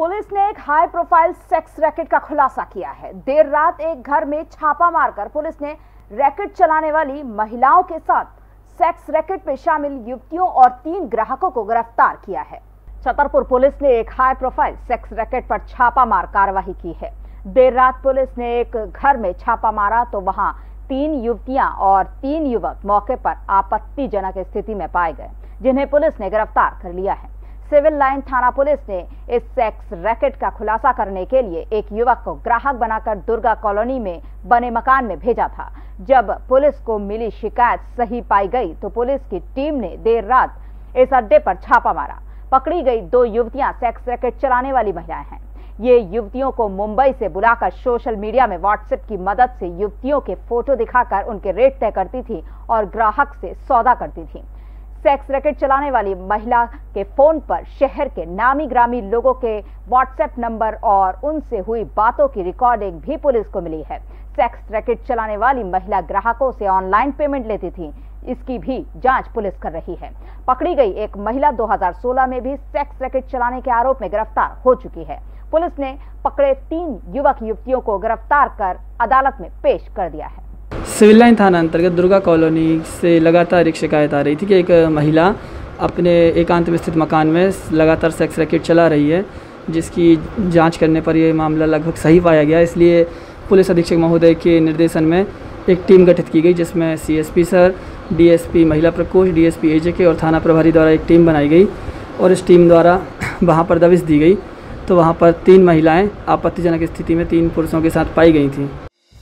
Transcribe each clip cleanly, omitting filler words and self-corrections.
Police ने एक high profile sex racket का खुलासा किया है। देर रात एक घर में छापा मारकर पुलिस ने रैकेट चलाने वाली महिलाओं के साथ सेक्स रैकेट में शामिल युवतियों और 3 ग्राहकों को गिरफ्तार किया है। छतरप पुलिस ने एक हाई प्रोफाइल सेक्स रैकेट पर छापा मार कार्रवाई की है। देर रात पुलिस ने एक घर में छापा मारा तो वहां 3 युवतियां और 3 युवक मौके पर आपत्तिजनक स्थिति में पाए गए, जिन्हें पुलिस ने गिरफ्तार कर लिया है। सिविल लाइन थाना पुलिस ने इस सेक्स रैकेट का खुलासा करने के लिए एक युवक को ग्राहक बनाकर दुर्गा कॉलोनी में बने मकान में भेजा था। जब पुलिस को मिली शिकायत सही पाई गई तो पुलिस की टीम ने देर रात इस अड्डे पर छापा मारा। पकड़ी गई 2 युवतियां सेक्स रैकेट चलाने वाली महिलाएं हैं। ये युवतियों को मुंबई से बुलाकर सोशल मीडिया में व्हाट्सएप की मदद से युवतियों के फोटो दिखाकर उनके रेट तय करती थी और ग्राहक से सौदा करती थी। सेक्स रैकेट चलाने वाली महिला के फोन पर शहर के नामी ग्रामी लोगों के व्हाट्सएप नंबर और उनसे हुई बातों की रिकॉर्डिंग भी पुलिस को मिली है। सेक्स रैकेट चलाने वाली महिला ग्राहकों से ऑनलाइन पेमेंट लेती थी, इसकी भी जांच पुलिस कर रही है। पकड़ी गई एक महिला 2016 में भी सेक्स रैकेट चलाने के आरोप में गिरफ्तार हो चुकी है। पुलिस ने पकड़े 3 युवक युवतियों को गिरफ्तार कर अदालत में पेश कर दिया है। सिविल लाइन थाना अंतर्गत दुर्गा कॉलोनी से लगातार एक शिकायत आ रही थी कि एक महिला अपने एकांत में स्थित मकान में लगातार सेक्स रैकेट चला रही है, जिसकी जांच करने पर यह मामला लगभग सही पाया गया। इसलिए पुलिस अधीक्षक महोदय के निर्देशन में एक टीम गठित की गई, जिसमें सीएसपी सर, डीएसपी महिला प्रकोष्ठ, डीएसपी एजेके और थाना प्रभारी द्वारा एक टीम बनाई गई और इस टीम द्वारा वहाँ पर दबिश दी गई तो वहाँ पर 3 महिलाएँ आपत्तिजनक स्थिति में 3 पुरुषों के साथ पाई गई थीं।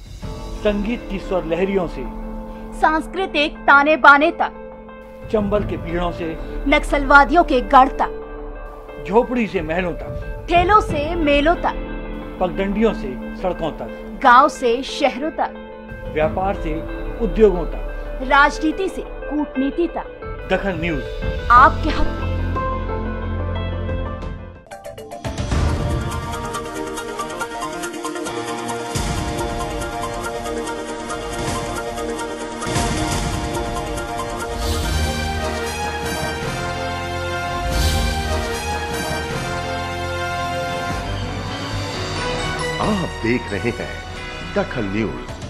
संगीत की स्वर लहरियों से सांस्कृतिक ताने बाने तक, चंबल के पीड़ों से नक्सलवादियों के गढ़ तक, झोपड़ी से महलों तक, ठेलों से मेलों तक, पगडंडियों से सड़कों तक, गांव से शहरों तक, व्यापार से उद्योगों तक, राजनीति से कूटनीति तक, दखल न्यूज आपके हक में। आप देख रहे हैं दखल न्यूज।